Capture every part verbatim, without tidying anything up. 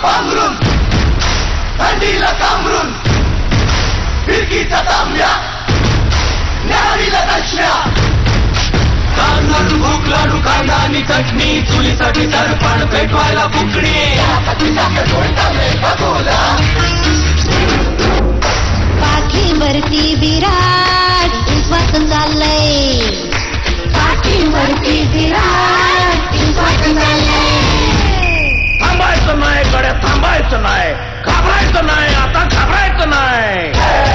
पांघरून थंडीला कामरून फिरकीचा तांब्या न्याहाळीला दशम्या ताण लाडू भूक लाडू कांदा आणि चटणी चुलीसाठी तरपण पेटवायला फुकणी पाठीवरती विराट स्वातंत्र्य चाललंय पाठीवरती विराट स्वातंत्र्य चाललंय थांबायचं नाही गड्या थांबायचं नाही घाबरायचं नाही आता घाबरायचं नाही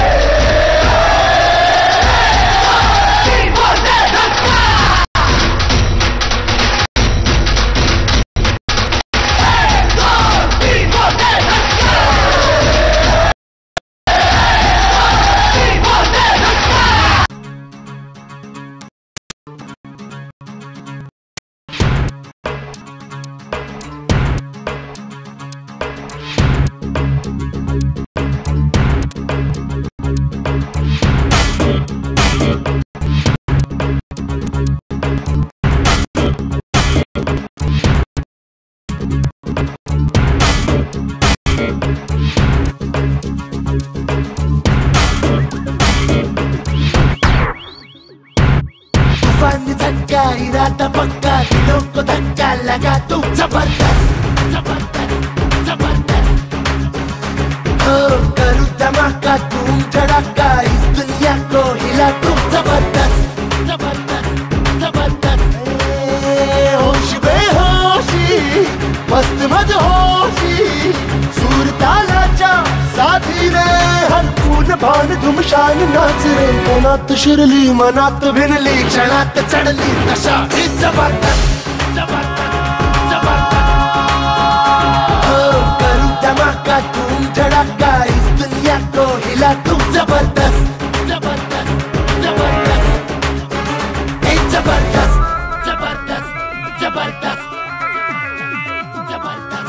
धक्का इरादा पक्का दिलों को धक्का लगा तू जबरदस्त जबरदस्त जबरदस्त हो करूँ धमाका धूम धड़ाका इस दुनिया को हिला तू जबरदस्त जबरदस्त जबरदस्त होश बेहोशी मस्त मदहोशी सूर तालाचा साथी रे हम पूर्ण भान धुमशान नाच रे मनात शिरली मनात भिनली क्षणात चढली नशा ही जबरदस्त जबरदस्त जबरदस्त हो करूँ धमाका धूम धड़ाका इस दुनिया को हिला तू जबरदस्त जबरदस्त जबरदस्त ए जबरदस्त जबरदस्त जबरदस्त जबरदस्त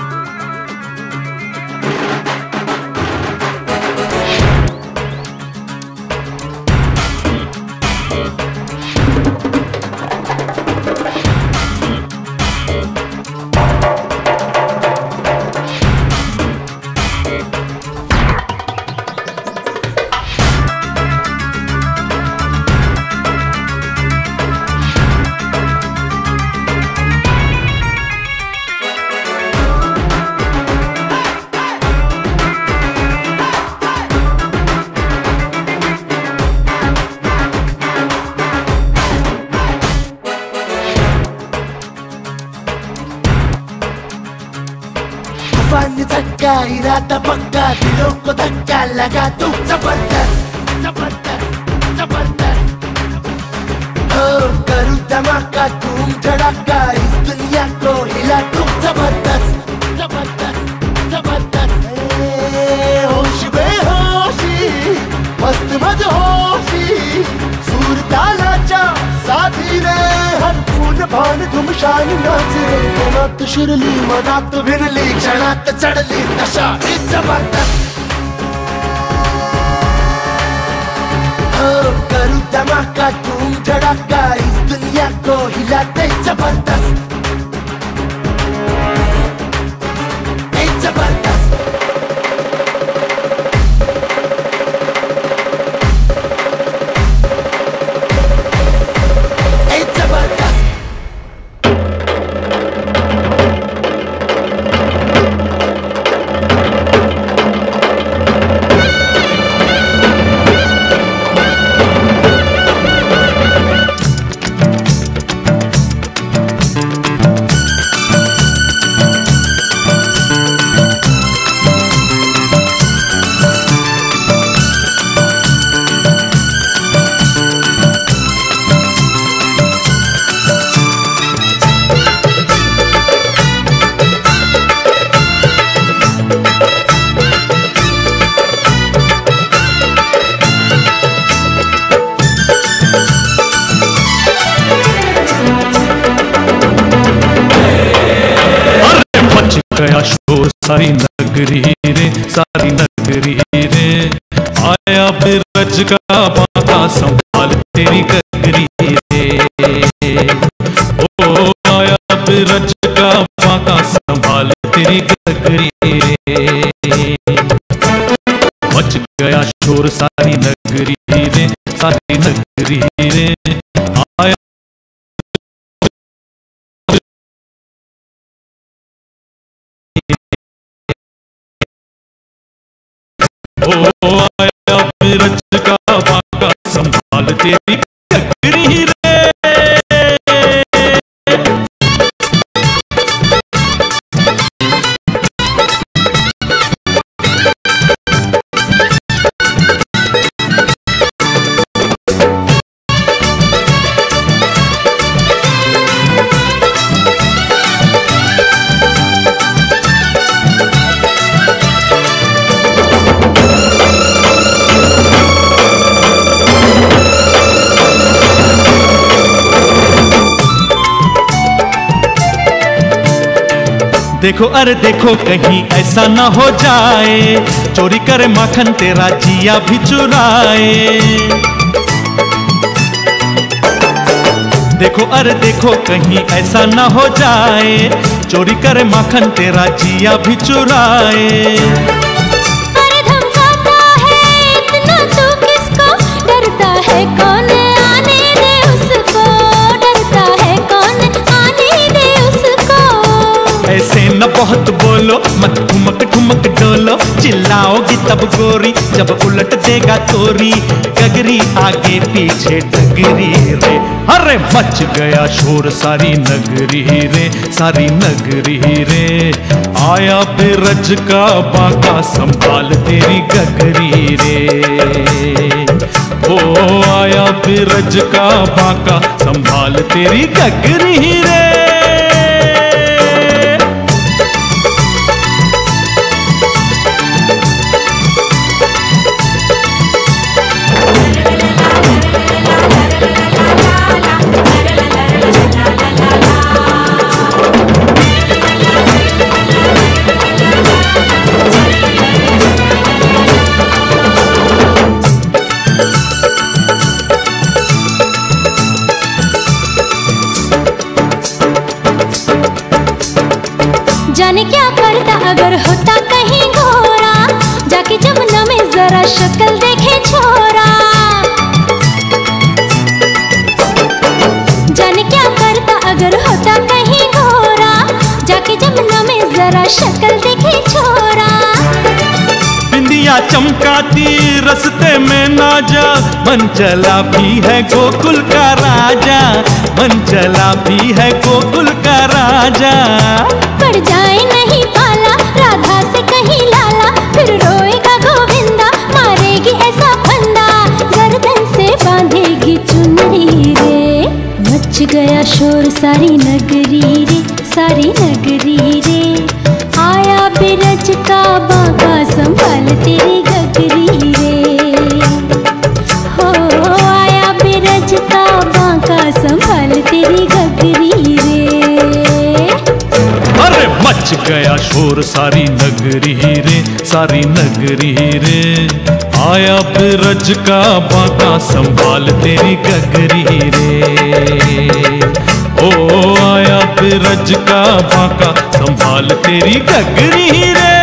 धक्का इरादा पक्का दिलों को धक्का लगा तू जबरदस्त जबरदस्त जबरदस्त हो करूँ धमाका धूम धड़ाका इस दुनिया को हिला तू जबरदस्त जबरदस्त जबरदस्त होश बेहोशी मस्त मदहोशी सूर तालाचा साथी रे हम पूर्ण भान धुमशान नाच रे मनात शिरली मनात भिनली क्षणात चढली नशा ही जबरदस्त हो करूँ धमाका धूम धड़ाका इस दुनिया को हिलाते जबरदस्त ए जबरदस्त ए जबरदस्त सारी नगरी रे सारी नगरी रे आया बिरज का बाका संभाल तेरी गगरी रे ओ आया बिरज का बाका संभाल तेरी गगरी रे शोर सारी नगरी रे, सारी नगरी रे। आया ओ आया बिरज का बांका संभाल तेरी गगरी रे। देखो अरे देखो कहीं ऐसा ना हो जाए, चोरी करे माखन तेरा जिया भी चुराए। देखो अरे देखो कहीं ऐसा ना हो जाए, चोरी करे माखन तेरा जिया भी चुराए। अरे धमकाता है इतना तू किसको, डरता है कौन आने दे उसको, डरता है कौन आने दे उसको। ऐसे न बहुत बोलो, मत ठुमक ठुमक डोलो, चिल्लाओगी तब गोरी जब उलट देगा तोरी। गगरी आगे पीछे डगरी रे, अरे मच गया शोर सारी नगरी रे, सारी नगरी रे। आया बिरज का बांका संभाल तेरी गगरी रे। ओ आया बिरज का बांका संभाल तेरी गगरी रे। जाने क्या करता अगर होता कहीं घोड़ा, जाके जमुना में जरा शक्ल देखे छोरा। जाने क्या करता अगर होता कहीं घोड़ा, जाके जमुना में जरा शक्ल देखे छोरा। बिंदिया चमकाती रस्ते में ना जा, मन चला भी है गोकुल का राजा, मन चला भी है गोकुल का राजा। पड़ जाए नहीं पाला राधा से कहीं लाला, फिर रोएगा गोविंदा, मारेगी ऐसा फंदा, गर्दन से बांधेगी चुनरी रे। मच गया शोर सारी नगरी रे, सारी नगरी रे। आया बिरज का बांका संभाल तेरी गगरी रे। हो आया बिरज का बांका संभाल तेरी गगरी रे। अरे मच गया शोर सारी नगरी रे, सारी नगरी रे। आया बिरज का बांका संभाल तेरी गगरी रे। ओ आया बिरज का बांका संभाल तेरी गगरी रे।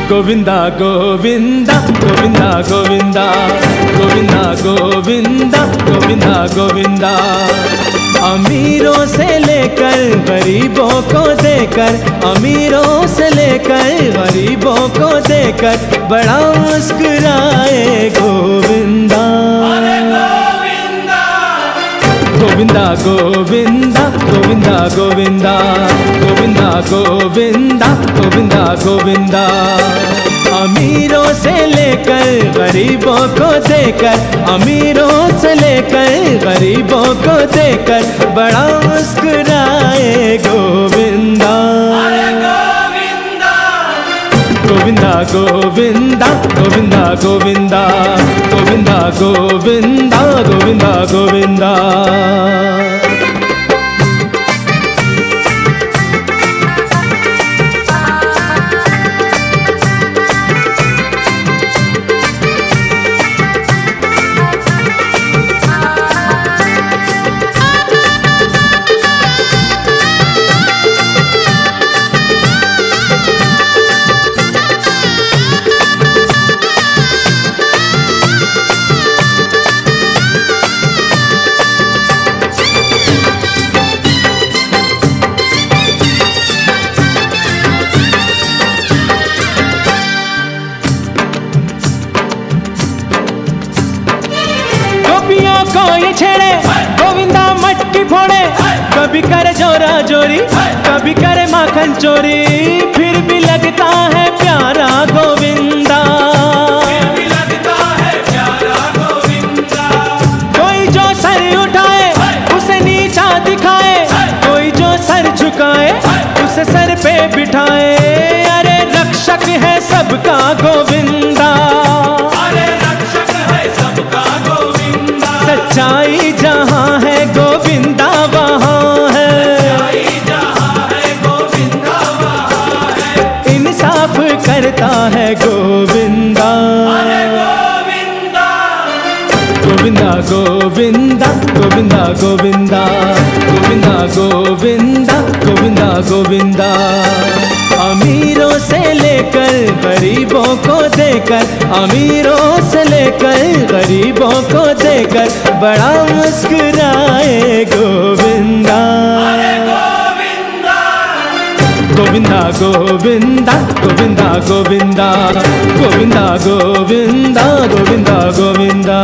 गोविंदा गोविंदा गोविंदा गोविंदा गोविंदा गोविंदा गोविंदा गोविंदा। अमीरों से लेकर गरीबों को देकर, अमीरों से लेकर गरीबों को देकर बड़ा मुस्कुराए गोविंदा। गोविंदा गोविंदा गोविंदा गोविंदा गोविंदा गोविंदा गोविंदा गोविंदा। अमीरों से लेकर गरीबों को देकर, अमीरों से लेकर गरीबों को देकर बड़ा मुस्कुराए गोविंदा। गोविंदा गोविंदा गोविंदा गोविंदा गोविंदा गोविंदा गोविंदा गोविंदा। को ये छेड़े गोविंदा मटकी फोड़े, कभी करे जोरा जोरी कभी करे माखन चोरी, फिर भी लगता है प्यारा गोविंदा। फिर भी लगता है प्यारा गोविंदा। कोई जो सर उठाए उसे नीचा दिखाए, कोई जो सर झुकाए उसे सर पे बिठाए, अरे रक्षक है सबका गोविंदा। सच्चाई जहाँ है गोविंदा वहाँ है, जहाँ है गोविंदा वहाँ है। इंसाफ करता है गोविंदा। गोविंदा गोविंदा गोविंदा गोविंदा गोविंदा गोविंदा गोविंदा गोविंदा। अमीरों से लेकर गरीबों को देकर, अमीरों से लेकर गरीबों को देकर बड़ा मुस्कुराए गोविंदा। गोविंदा गोविंदा गोविंदा गोविंदा गोविंदा गोविंदा गोविंदा गोविंदा।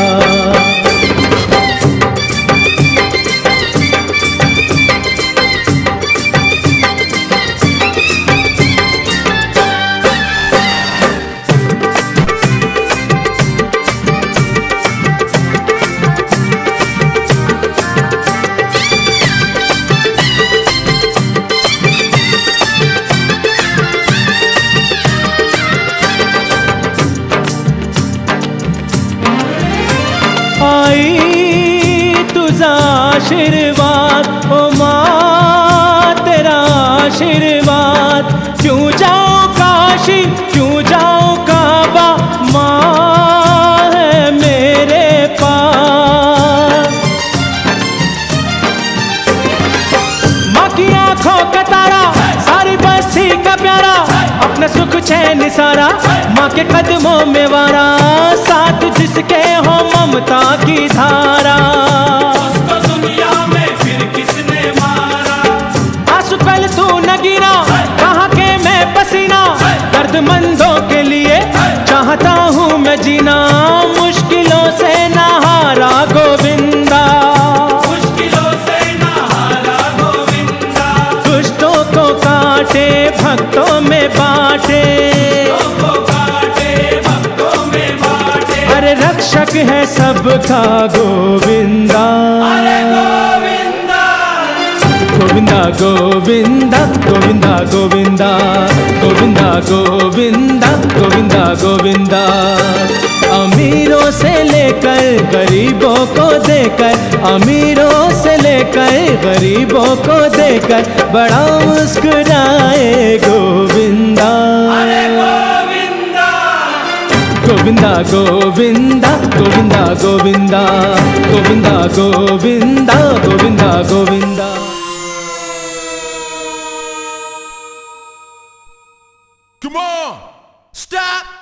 आई तुझा आशीर्वाद ओ माँ तेरा आशीर्वाद, क्यों जाऊँ काशी क्यों जाऊँ काबा, माँ है मेरे पास। माँ की आँखों का तारा सारी बस्ती का प्यारा, अपने सुख चैन सारा माँ के कदमों में वारा, साथ जिसके हो ममता की धारा। उसको दुनिया में फिर किसने मारा, आंसू कल तू न गिरा कहाँ के मैं पसीना, दर्दमंदों के लिए चाहता हूँ मैं जीना, मुश्किलों से न हारा गोविंदा। मुश्किलों से न हारा गोविंदा। दुष्टों को काटे भक्तों में बांटे, अरे रक्षक है सबका गोविंदा। गोविंदा गोविंदा गोविंदा गोविंदा गोविंदा गोविंदा गोविंदा गोविंदा। अमीरों से लेकर गरीबों को देकर, अमीरों से लेकर गरीबों को देकर बड़ा मुस्कुराए Govinda. Govinda Govinda Govinda Govinda Govinda Govinda Govinda Govinda. Come on! Stop!